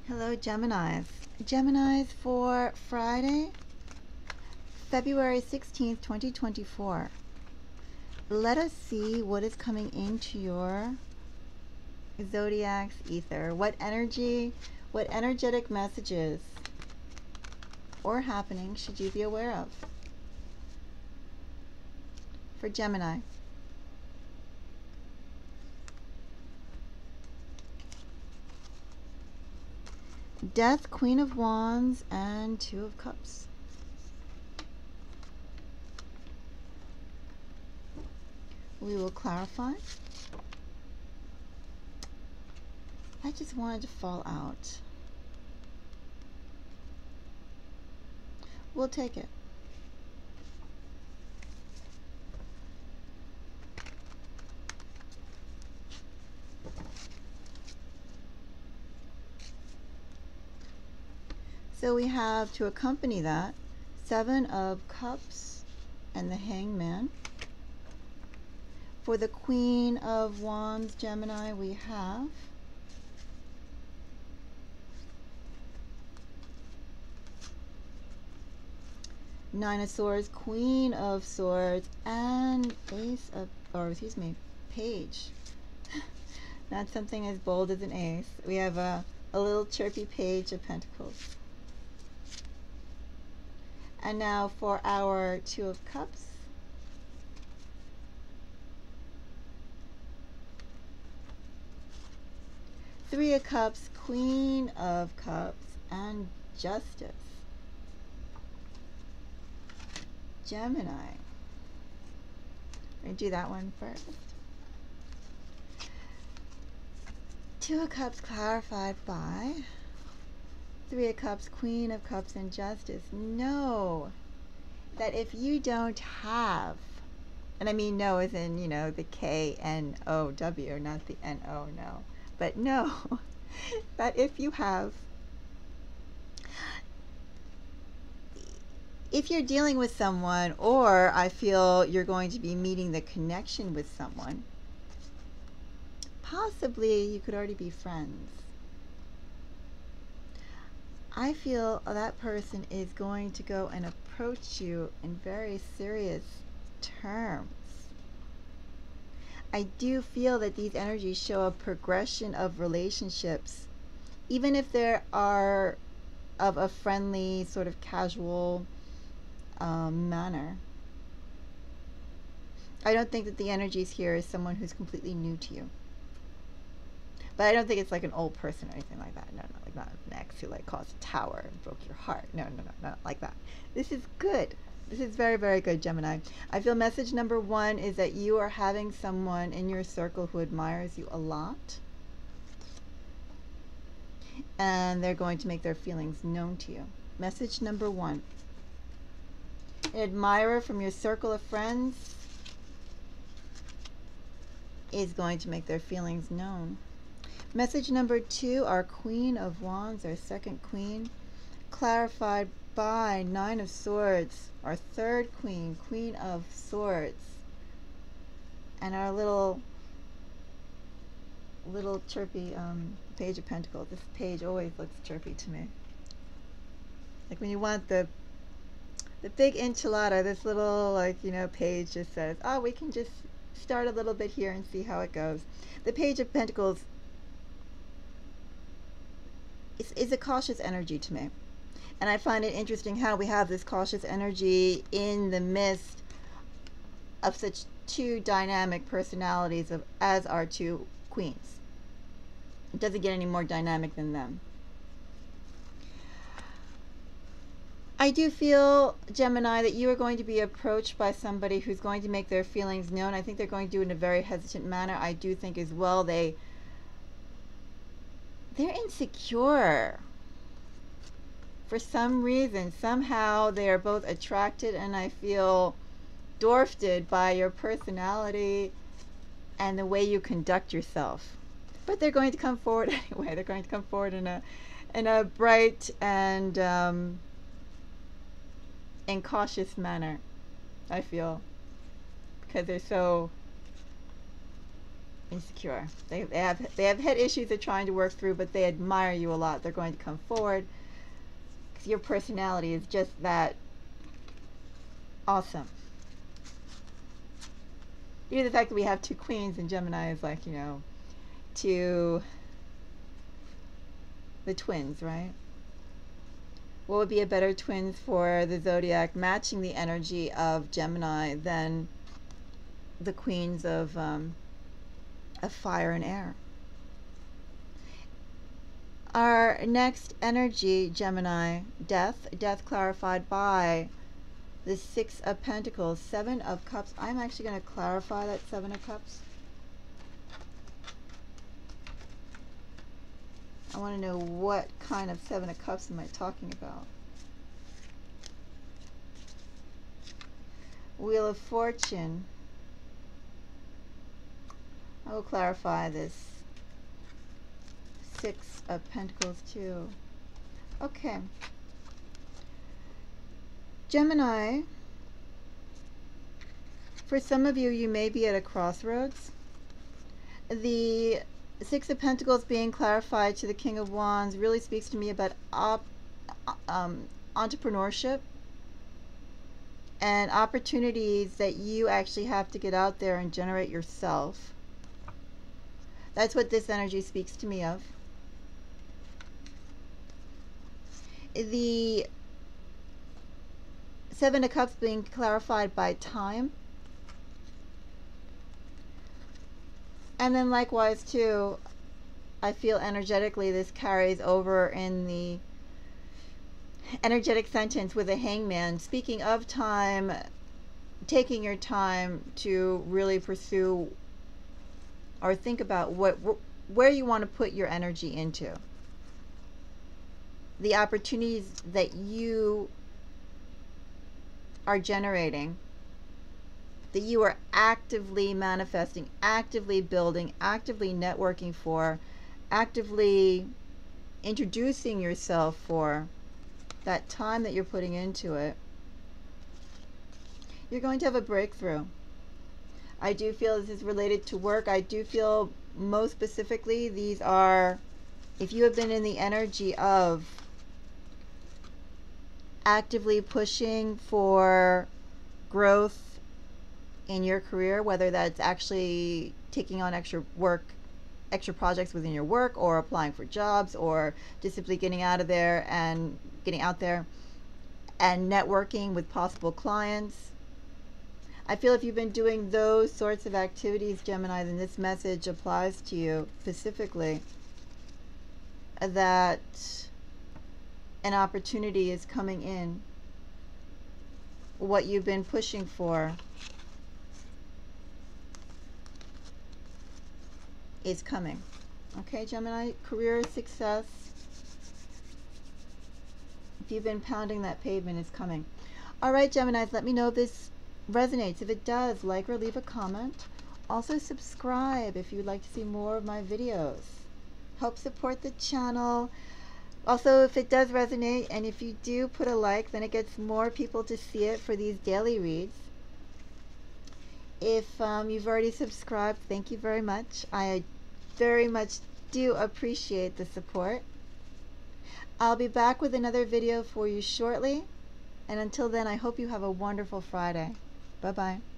Hello, Geminis. Geminis for Friday, February 16th, 2024. Let us see what is coming into your zodiac's ether. What energy, what energetic messages or happenings should you be aware of for Gemini? Death, Queen of Wands, and Two of Cups. We will clarify. I just wanted to fall out. We'll take it. So we have, to accompany that, Seven of Cups and the Hangman. For the Queen of Wands, Gemini, we have Nine of Swords, Queen of Swords, and Ace of, or excuse me, Page. Not something as bold as an ace. We have a little chirpy Page of Pentacles. And now for our Two of Cups. Three of Cups, Queen of Cups, and Justice. Gemini. Let me do that one first. Two of Cups clarified by Three of Cups, Queen of Cups, and Justice. Know that if you don't have, and I mean know as in, you know, the K-N-O-W, not the N-O, no. But know that if you have, if you're dealing with someone, or I feel you're going to be meeting the connection with someone, possibly you could already be friends. I feel that person is going to go and approach you in very serious terms. I do feel that these energies show a progression of relationships, even if there are of a friendly, sort of casual manner. I don't think that the energies here is someone who's completely new to you. But I don't think it's like an old person or anything like that. No, no, like not an ex who like caused a tower and broke your heart. No, no, no, not like that. This is good. This is very, very good, Gemini. I feel message number one is that you are having someone in your circle who admires you a lot. And they're going to make their feelings known to you. Message number one. An admirer from your circle of friends is going to make their feelings known. Message number two, our Queen of Wands, our second queen, clarified by Nine of Swords, our third queen, Queen of Swords, and our little chirpy Page of Pentacles. This page always looks chirpy to me. Like when you want the big enchilada, this little, like, you know, page just says, oh, we can just start a little bit here and see how it goes. The Page of Pentacles is a cautious energy to me. And I find it interesting how we have this cautious energy in the midst of such two dynamic personalities as our two queens. It doesn't get any more dynamic than them. I do feel, Gemini, that you are going to be approached by somebody who's going to make their feelings known. I think they're going to do it in a very hesitant manner. I do think as well they're insecure. For some reason, somehow they are both attracted and I feel dwarfed by your personality and the way you conduct yourself. But they're going to come forward anyway. They're going to come forward in a bright and cautious manner, I feel, because they're so insecure. They have head issues they're trying to work through, but they admire you a lot. They're going to come forward because your personality is just that awesome. Even the fact that we have two queens in Gemini is like, you know, to the twins, right? What would be a better twins for the zodiac matching the energy of Gemini than the queens of fire and air? Our next energy, Gemini, death. Death clarified by the Six of Pentacles, Seven of Cups. I'm actually going to clarify that Seven of Cups. I want to know what kind of Seven of Cups am I talking about. Wheel of Fortune. I will clarify this Six of Pentacles too. Okay. Gemini, for some of you, you may be at a crossroads. The Six of Pentacles being clarified to the King of Wands really speaks to me about entrepreneurship and opportunities that you actually have to get out there and generate yourself. That's what this energy speaks to me of. The Seven of Cups being clarified by time. And then likewise too, I feel energetically this carries over in the energetic sentence with a hangman. Speaking of time, taking your time to really pursue or think about where you want to put your energy into. The opportunities that you are generating, that you are actively manifesting, actively building, actively networking for, actively introducing yourself for, that time that you're putting into it, you're going to have a breakthrough. I do feel this is related to work. I do feel most specifically these are, if you have been in the energy of actively pushing for growth in your career, whether that's actually taking on extra work, extra projects within your work, or applying for jobs, or just simply getting out there and networking with possible clients. I feel if you've been doing those sorts of activities, Gemini, then this message applies to you specifically, that an opportunity is coming in. What you've been pushing for is coming. Okay, Gemini, career success. If you've been pounding that pavement, is coming. All right, Geminis, let me know if this resonates. If it does, like or leave a comment. Also subscribe if you'd like to see more of my videos. Help support the channel. Also, if it does resonate, and if you do put a like, then it gets more people to see it for these daily reads. If you've already subscribed, thank you very much. I very much do appreciate the support. I'll be back with another video for you shortly. And until then, I hope you have a wonderful Friday. Bye-bye.